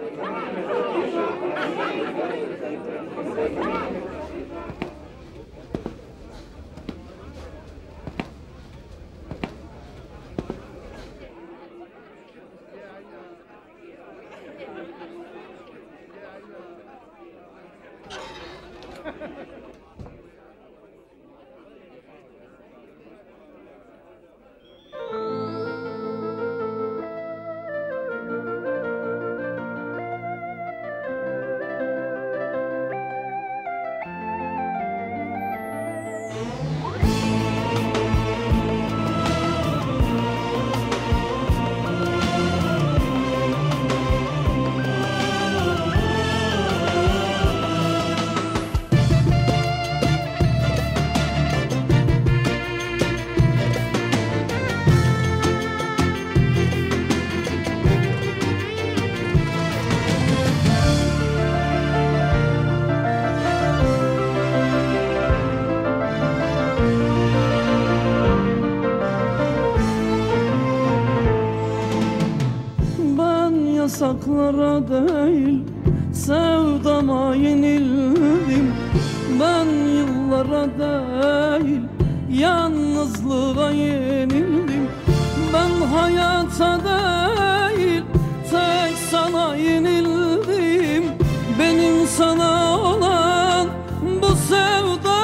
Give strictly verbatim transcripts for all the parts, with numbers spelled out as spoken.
Yasaklara değil sevdama yenildim. Ben yıllara değil yalnızlığa yenildim. Ben hayata değil tek sana yenildim. Benim sana olan bu sevda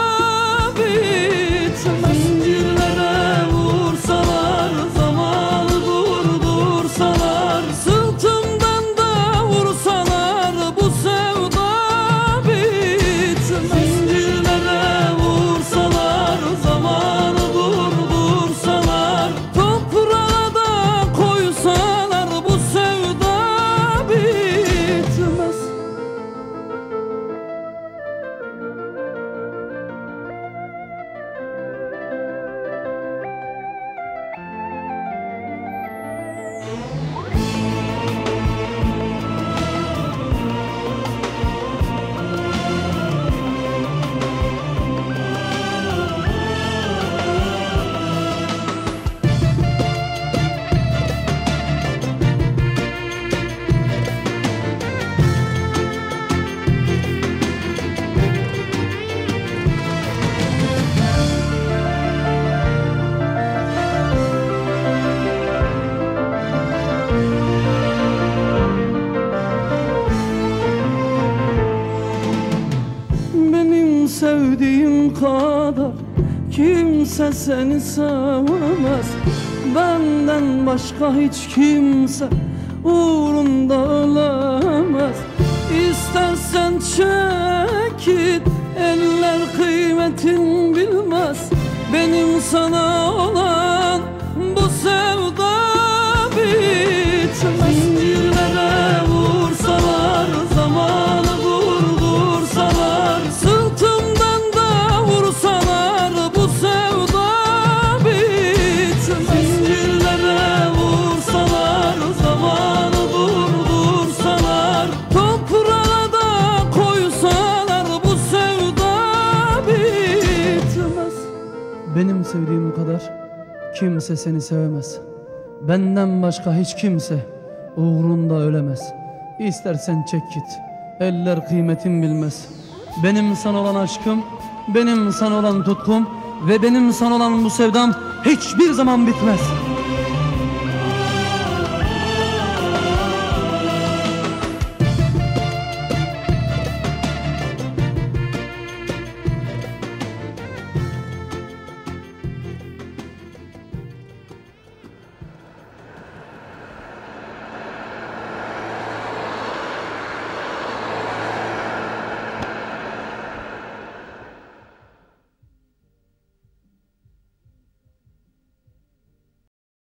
bitmez. Zincirlere vursalar, zamanı durdursalar, sırtımdan da vursalar, bu sevda bitmez. Zincirlere vursalar, zamanı durdursalar, toprağa da koysalar, bu sevda bitmez. Sevdiğim kadar kimse seni sevemez. Benden başka hiç kimse uğrunda ölemez. İstersen çek git, eller kıymetin bilmez. Benim sana olan bu sevda bitmez. Zincirlere vursalar, zamanı durdursalar, sırtımdan da vursalar, bu sevda bitmez. Zincirlere vursalar, zamanı durdursalar, toprağa da koysalar, bu sevda bitmez. Benim sevdiğim kadar kimse seni sevemez. Benden başka hiç kimse uğrunda ölemez. İstersen çek git, eller kıymetin bilmez. Benim sana olan aşkım, benim sana olan tutkum ve benim sana olan bu sevdam hiçbir zaman bitmez.